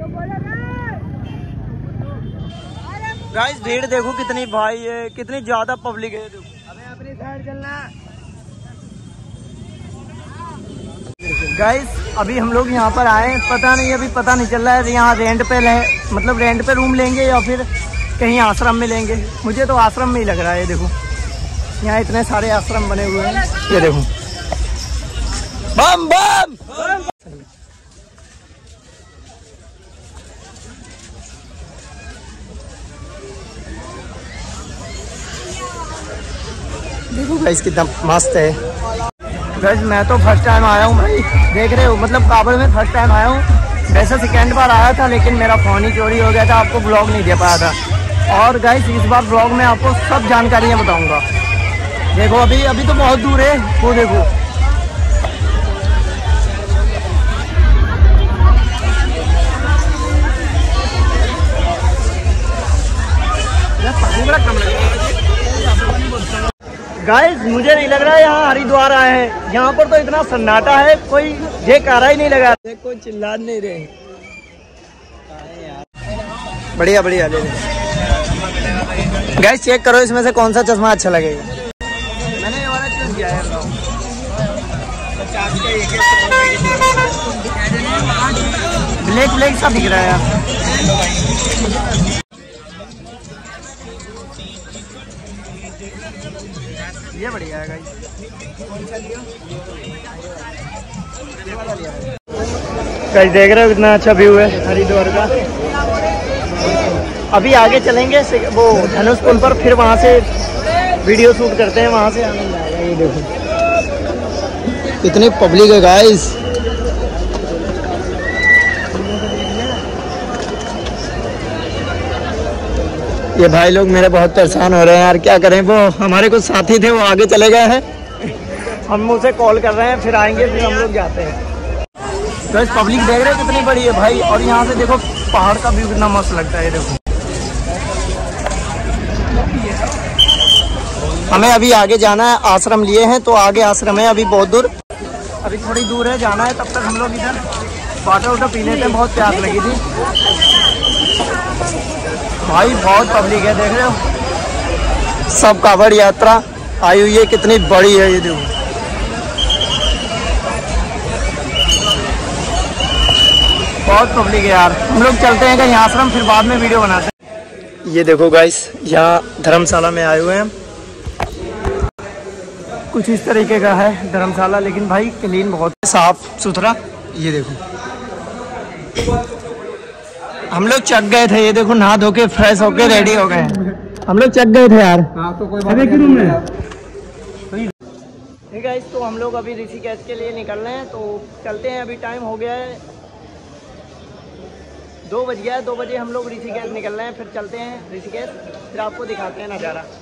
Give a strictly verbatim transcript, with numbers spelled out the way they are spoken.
Guys भीड़ देखो कितनी भाई है, कितनी ज्यादा पब्लिक है। देखो अबे अपनी साइड चलना। गाइस अभी हम लोग यहाँ पर आए, पता नहीं अभी पता नहीं चल रहा है यहाँ रेंट पे ले, मतलब रेंट पे रूम लेंगे या फिर कहीं आश्रम में लेंगे। मुझे तो आश्रम में ही लग रहा है। देखो यहाँ इतने सारे आश्रम बने हुए हैं, ये देखो। बम बम, बम। देखो गाइस कितना मस्त है। गाइस मैं तो फर्स्ट टाइम आया हूँ भाई, देख रहे हो, मतलब काबुल में फर्स्ट टाइम आया हूँ। वैसे सेकेंड बार आया था लेकिन मेरा फ़ोन ही चोरी हो गया था, आपको ब्लॉग नहीं दे पाया था। और गाइस इस बार ब्लॉग में आपको सब जानकारियाँ बताऊँगा। देखो अभी अभी तो बहुत दूर है, वो देखो। गाइस मुझे नहीं लग रहा है यहाँ हरिद्वार आए हैं। यहाँ पर तो इतना सन्नाटा है, कोई जयकारा ही नहीं लगा, कोई चिल्ला नहीं रहे। बढ़िया बढ़िया ले गाइस, चेक करो इसमें से कौन सा चश्मा अच्छा लगेगा। मैंने ये वाला चूज किया है। ब्लैक ब्लैक सा दिख रहा है यार। ये बढ़िया है गाइस। गाइस देख रहे हो कितना अच्छा व्यू है हरिद्वार का। अभी आगे चलेंगे वो धनुष कुंड पर, फिर वहां से वीडियो शूट करते हैं, वहां से आनंद आएगा। ये देखो कितनी पब्लिक है गाइस। ये भाई लोग मेरे बहुत परेशान हो रहे हैं यार, क्या करें। वो हमारे कुछ साथी थे, वो आगे चले गए हैं। हम उसे कॉल कर रहे हैं, फिर आएंगे, फिर हम लोग जाते हैं। तो पब्लिक देख रहे हैं कितनी बड़ी है भाई। और यहाँ से देखो पहाड़ का व्यू कितना मस्त लगता है। देखो हमें अभी आगे जाना है, आश्रम लिए हैं तो आगे आश्रम है, अभी बहुत दूर, अभी थोड़ी दूर है जाना है। तब तक हम लोग इधर वाटर वाटर पी लेते हैं, बहुत प्यास लगी थी भाई। बहुत पब्लिक है, देख रहे हो। सब कांवड़ यात्रा आई हुई है, कितनी बड़ी है ये देखो। बहुत पब्लिक है यार। हम लोग चलते हैं कहीं आश्रम, फिर बाद में वीडियो बनाते हैं। ये देखो गाइस, यहाँ धर्मशाला में आए हुए हैं। कुछ इस तरीके का है धर्मशाला, लेकिन भाई क्लीन बहुत साफ सुथरा। ये देखो हम लोग चक गए थे, ये देखो नहा धो के फ्रेश होके रेडी हो गए। हम लोग चक गए थे यार। हाँ तो कोई बात नहीं। ठीक है, तो हम लोग अभी ऋषिकेश के लिए निकल रहे हैं, तो चलते हैं। अभी टाइम हो गया है दो बज गया है। दो बजे हम लोग ऋषिकेश निकल रहे हैं, फिर चलते हैं ऋषिकेश, फिर आपको दिखाते हैं नज़ारा।